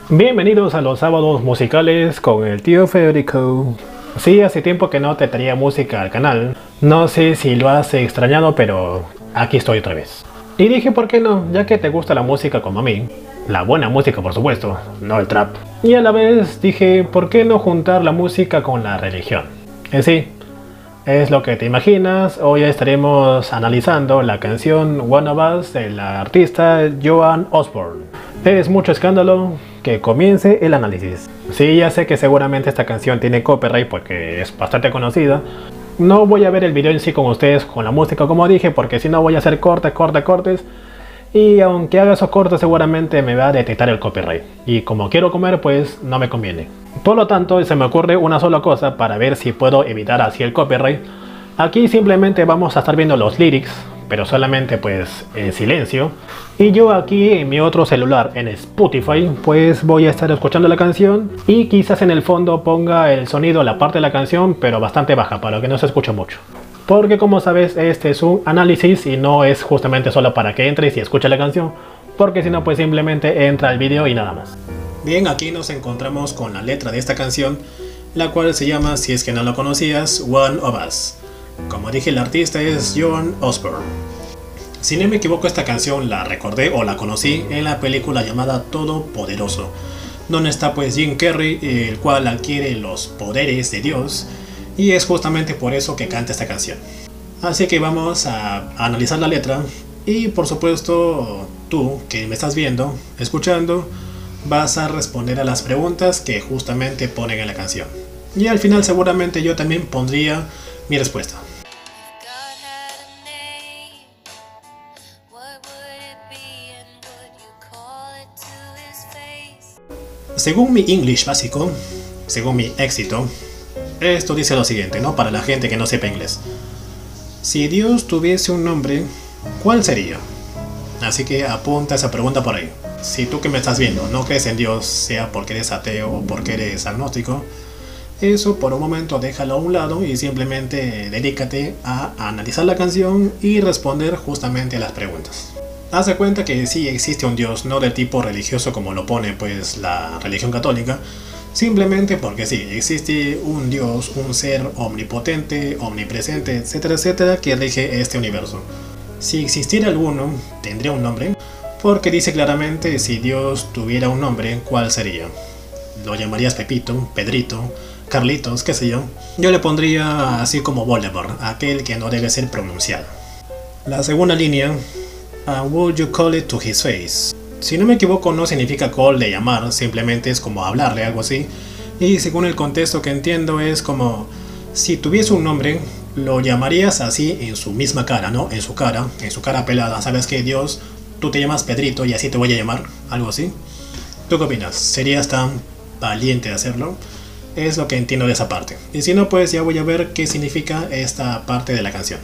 Bienvenidos a los sábados musicales con el tío Federico. Sí, hace tiempo que no te traía música al canal. No sé si lo has extrañado, pero aquí estoy otra vez. Y dije, ¿por qué no? Ya que te gusta la música como a mí. La buena música, por supuesto, no el trap. Y a la vez dije, ¿por qué no juntar la música con la religión? Sí, es lo que te imaginas. Hoy estaremos analizando la canción One of Us de la artista Joan Osborne. Es mucho escándalo que comience el análisis. Sí, ya sé que seguramente esta canción tiene copyright porque es bastante conocida. No voy a ver el video en sí con ustedes con la música como dije, porque si no voy a hacer cortes. Y aunque haga esos cortes seguramente me va a detectar el copyright. Y como quiero comer, pues no me conviene. Por lo tanto, se me ocurre una sola cosa para ver si puedo evitar así el copyright. Aquí simplemente vamos a estar viendo los lyrics, pero solamente pues en silencio. Y yo aquí en mi otro celular, en Spotify, pues voy a estar escuchando la canción. Y quizás en el fondo ponga el sonido, la parte de la canción, pero bastante baja, para que no se escuche mucho. Porque como sabes, este es un análisis y no es justamente solo para que entres y escuches la canción, porque si no pues simplemente entra el video y nada más. Bien, aquí nos encontramos con la letra de esta canción, la cual se llama, si es que no lo conocías, One of Us. Como dije, el artista es Joan Osborne. Si no me equivoco, esta canción la recordé o la conocí en la película llamada Todopoderoso, donde está pues Jim Carrey, el cual adquiere los poderes de Dios. Y es justamente por eso que canta esta canción. Así que vamos a analizar la letra. Y por supuesto, tú que me estás viendo, escuchando, vas a responder a las preguntas que justamente ponen en la canción. Y al final seguramente yo también pondría mi respuesta. Según mi English básico, según mi éxito, esto dice lo siguiente, ¿no? Para la gente que no sepa inglés. Si Dios tuviese un nombre, ¿cuál sería? Así que apunta esa pregunta por ahí. Si tú que me estás viendo no crees en Dios, sea porque eres ateo o porque eres agnóstico, eso por un momento déjalo a un lado y simplemente dedícate a analizar la canción y responder justamente a las preguntas. Haz de cuenta que sí existe un Dios, no de tipo religioso como lo pone pues la religión católica, simplemente porque sí, existe un Dios, un ser omnipotente, omnipresente, etcétera, etcétera, que rige este universo. Si existiera alguno, tendría un nombre, porque dice claramente si Dios tuviera un nombre, ¿cuál sería? Lo llamarías Pepito, Pedrito, Carlitos, qué sé yo. Yo le pondría así como Voldemort, aquel que no debe ser pronunciado. La segunda línea, would you call it to his face? Si no me equivoco, no significa call de llamar, simplemente es como hablarle, algo así. Y según el contexto que entiendo es como, si tuviese un nombre, lo llamarías así en su misma cara, ¿no? En su cara pelada. ¿Sabes qué, Dios? Tú te llamas Pedrito y así te voy a llamar, algo así. ¿Tú qué opinas? ¿Serías tan valiente de hacerlo? Es lo que entiendo de esa parte. Y si no, pues ya voy a ver qué significa esta parte de la canción.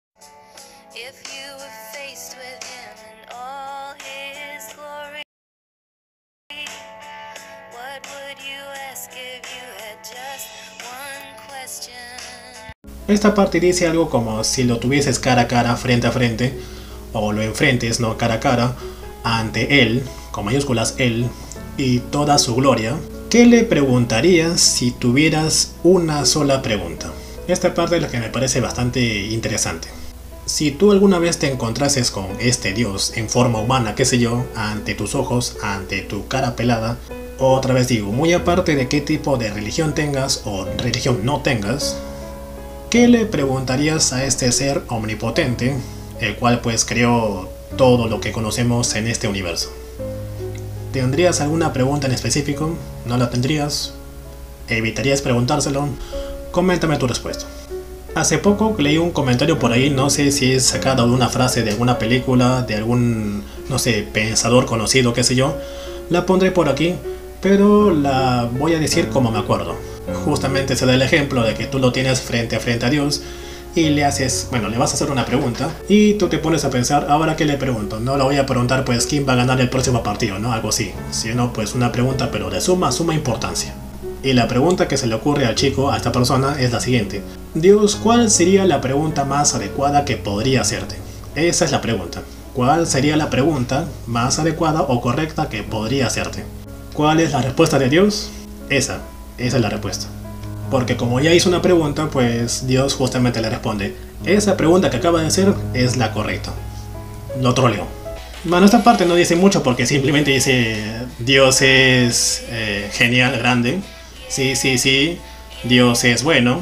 Esta parte dice algo como si lo tuvieses cara a cara, frente a frente, o lo enfrentes, no cara a cara, ante él, con mayúsculas él, y toda su gloria. ¿Qué le preguntarías si tuvieras una sola pregunta? Esta parte es la que me parece bastante interesante. Si tú alguna vez te encontrases con este Dios en forma humana, qué sé yo, ante tus ojos, ante tu cara pelada, otra vez digo, muy aparte de qué tipo de religión tengas o religión no tengas, ¿qué le preguntarías a este ser omnipotente, el cual pues creó todo lo que conocemos en este universo? ¿Tendrías alguna pregunta en específico? ¿No la tendrías? ¿Evitarías preguntárselo? Coméntame tu respuesta. Hace poco leí un comentario por ahí, no sé si es sacado de una frase de alguna película, de algún, no sé, pensador conocido, qué sé yo. La pondré por aquí, pero la voy a decir como me acuerdo. Justamente se da el ejemplo de que tú lo tienes frente a frente a Dios y le haces, bueno, le vas a hacer una pregunta y tú te pones a pensar, ahora qué le pregunto, no le voy a preguntar pues quién va a ganar el próximo partido, ¿no? Algo así, sino pues una pregunta pero de suma importancia. Y la pregunta que se le ocurre al chico, a esta persona, es la siguiente: Dios, ¿cuál sería la pregunta más adecuada que podría hacerte? Esa es la pregunta. ¿Cuál sería la pregunta más adecuada o correcta que podría hacerte? ¿Cuál es la respuesta de Dios? Esa es la respuesta. Porque como ya hizo una pregunta, pues Dios justamente le responde, esa pregunta que acaba de hacer es la correcta. Lo troleó. Bueno, esta parte no dice mucho porque simplemente dice, Dios es genial, grande. Sí, sí, sí. Dios es bueno.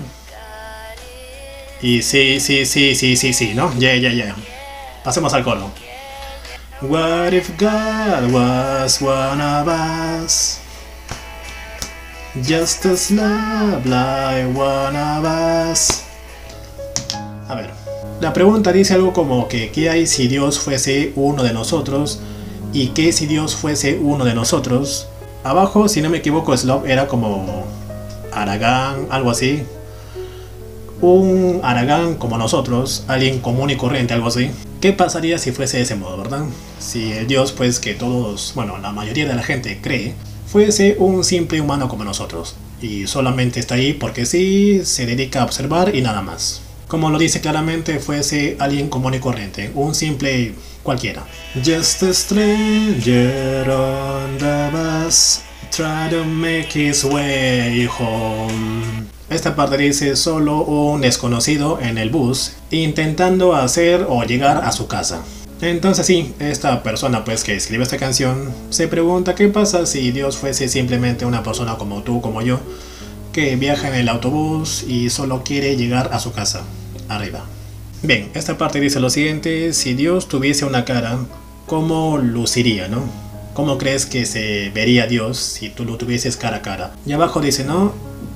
Y sí, sí, sí, sí, sí, sí, ¿no? Ya. Pasemos al coro. What if God was one of us? Just as love like one of us. A ver, la pregunta dice algo como que ¿qué hay si Dios fuese uno de nosotros? ¿Y qué si Dios fuese uno de nosotros? Abajo, si no me equivoco, Slov era como Aragán, algo así. Un Aragán como nosotros, alguien común y corriente, algo así. ¿Qué pasaría si fuese de ese modo, verdad? Si el Dios, pues que todos, bueno, la mayoría de la gente cree, fuese un simple humano como nosotros. Y solamente está ahí porque sí, se dedica a observar y nada más. Como lo dice claramente, fuese alguien común y corriente, un simple cualquiera. Just a stranger on the bus, try to make his way home. Esta parte dice solo un desconocido en el bus intentando hacer o llegar a su casa. Entonces sí, esta persona pues que escribe esta canción se pregunta qué pasa si Dios fuese simplemente una persona como tú, como yo, que viaja en el autobús y solo quiere llegar a su casa, arriba. Bien, esta parte dice lo siguiente, si Dios tuviese una cara, ¿cómo luciría, no? ¿Cómo crees que se vería Dios si tú lo tuvieses cara a cara? Y abajo dice, ¿no?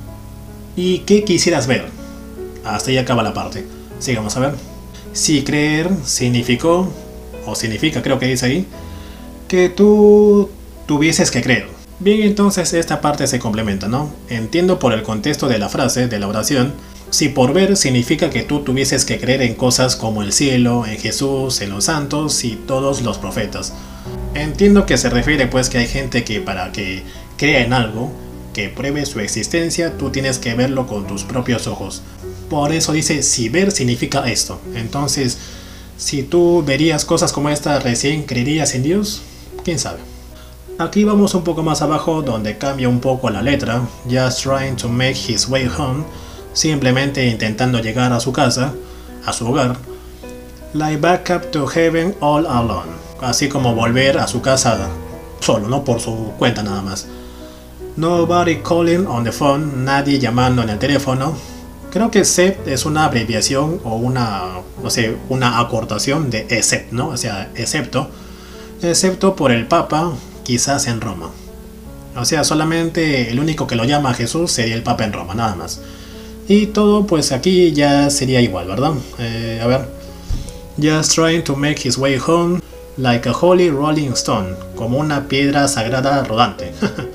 ¿Y qué quisieras ver? Hasta ahí acaba la parte. Sigamos a ver. Si creer significó, o significa, creo que dice ahí, que tú tuvieses que creer. Bien, entonces esta parte se complementa, ¿no? Entiendo por el contexto de la frase, de la oración, si por ver significa que tú tuvieses que creer en cosas como el cielo, en Jesús, en los santos y todos los profetas. Entiendo que se refiere pues que hay gente que para que crea en algo, que pruebe su existencia, tú tienes que verlo con tus propios ojos. Por eso dice, si ver significa esto. Entonces, si tú verías cosas como esta, ¿recién creerías en Dios? ¿Quién sabe? Aquí vamos un poco más abajo, donde cambia un poco la letra. Just trying to make his way home. Simplemente intentando llegar a su casa, a su hogar. Like back up to heaven all alone. Así como volver a su casa solo, no por su cuenta nada más. Nobody calling on the phone, nadie llamando en el teléfono. Creo que except es una abreviación o una, no sé, una acortación de except, ¿no? O sea, excepto por el Papa, quizás en Roma. O sea, solamente el único que lo llama a Jesús sería el Papa en Roma, nada más. Y todo, pues aquí ya sería igual, ¿verdad? A ver. Just trying to make his way home, like a holy rolling stone, como una piedra sagrada rodante.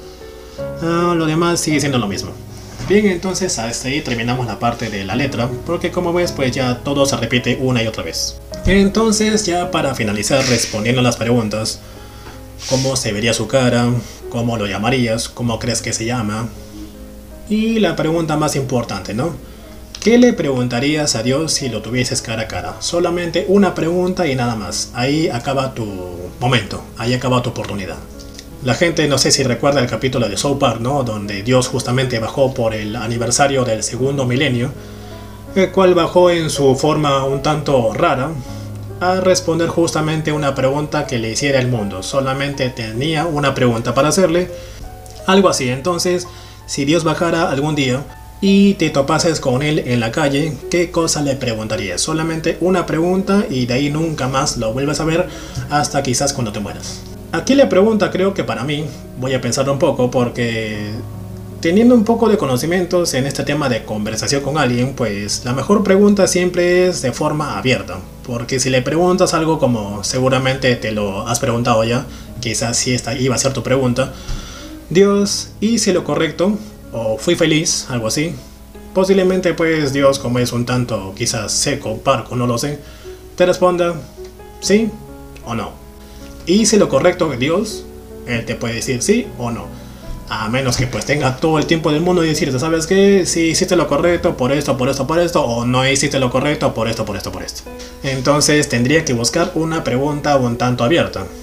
Lo demás sigue siendo lo mismo. Bien, entonces hasta ahí terminamos la parte de la letra, porque como ves pues ya todo se repite una y otra vez. Entonces ya para finalizar respondiendo a las preguntas, ¿cómo se vería su cara? ¿Cómo lo llamarías? ¿Cómo crees que se llama? Y la pregunta más importante, ¿no? ¿Qué le preguntarías a Dios si lo tuvieses cara a cara? Solamente una pregunta y nada más. Ahí acaba tu momento, ahí acaba tu oportunidad. La gente no sé si recuerda el capítulo de South Park, ¿no? Donde Dios justamente bajó por el aniversario del segundo milenio, el cual bajó en su forma un tanto rara a responder justamente una pregunta que le hiciera el mundo. Solamente tenía una pregunta para hacerle, algo así. Entonces, si Dios bajara algún día y te topases con él en la calle, ¿qué cosa le preguntarías? Solamente una pregunta y de ahí nunca más lo vuelves a ver hasta quizás cuando te mueras. Aquí la pregunta creo que para mí, voy a pensarlo un poco porque teniendo un poco de conocimientos en este tema de conversación con alguien, pues la mejor pregunta siempre es de forma abierta. Porque si le preguntas algo como seguramente te lo has preguntado ya, quizás si esta iba a ser tu pregunta, Dios, hice lo correcto o fui feliz, algo así. Posiblemente pues Dios, como es un tanto quizás seco, parco, no lo sé, te responda sí o no. Hice lo correcto que Dios, él te puede decir sí o no. A menos que pues tenga todo el tiempo del mundo y decirte, ¿sabes qué? Si hiciste lo correcto por esto, por esto, por esto, o no hiciste lo correcto por esto, por esto, por esto. Entonces tendría que buscar una pregunta un tanto abierta.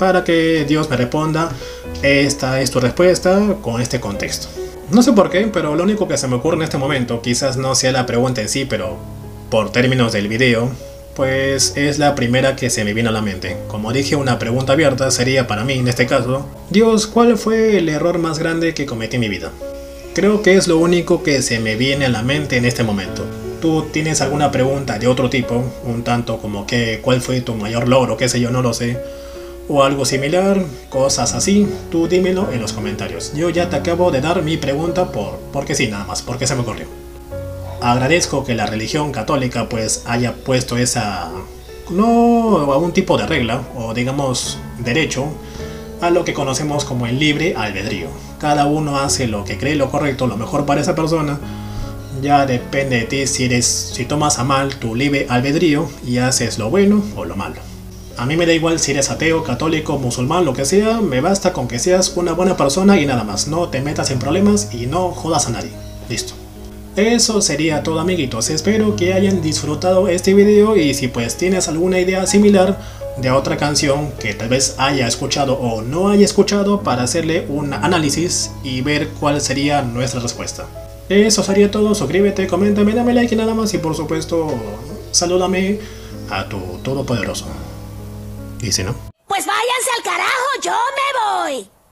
para que Dios me responda, esta es tu respuesta con este contexto. No sé por qué, pero lo único que se me ocurre en este momento, quizás no sea la pregunta en sí, pero por términos del video, pues es la primera que se me viene a la mente. Como dije, una pregunta abierta sería para mí, en este caso, Dios, ¿cuál fue el error más grande que cometí en mi vida? Creo que es lo único que se me viene a la mente en este momento. ¿Tú tienes alguna pregunta de otro tipo? Un tanto como que, ¿cuál fue tu mayor logro? Qué sé yo, no lo sé. O algo similar, cosas así, tú dímelo en los comentarios. Yo ya te acabo de dar mi pregunta porque sí, nada más, porque se me ocurrió. Agradezco que la religión católica pues haya puesto esa, no a un tipo de regla, o digamos derecho, a lo que conocemos como el libre albedrío. Cada uno hace lo que cree lo correcto, lo mejor para esa persona. Ya depende de ti si tomas a mal tu libre albedrío y haces lo bueno o lo malo. A mí me da igual si eres ateo, católico, musulmán, lo que sea, me basta con que seas una buena persona y nada más. No te metas en problemas y no jodas a nadie. Listo. Eso sería todo, amiguitos. Espero que hayan disfrutado este video y si pues tienes alguna idea similar de otra canción que tal vez haya escuchado o no haya escuchado, para hacerle un análisis y ver cuál sería nuestra respuesta. Eso sería todo. Suscríbete, coméntame, dame like y nada más, y por supuesto salúdame a tu todopoderoso. ¿Y si no? Pues váyanse al carajo, yo me voy.